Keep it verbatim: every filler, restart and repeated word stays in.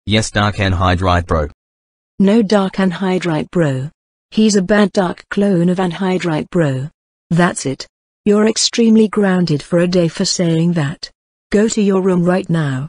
Yes, Dark Anhydrite Bro. No, Dark Anhydrite Bro. He's a bad dark clone of Anhydrite Bro. That's it. You're extremely grounded for a day for saying that. Go to your room right now.